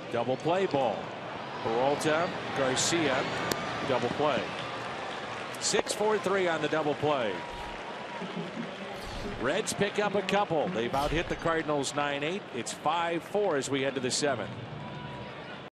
Double play ball. Peralta, Garcia, double play. 6-4-3 on the double play. Reds pick up a couple. They've out hit the Cardinals 9-8. It's 5-4 as we head to the 7th.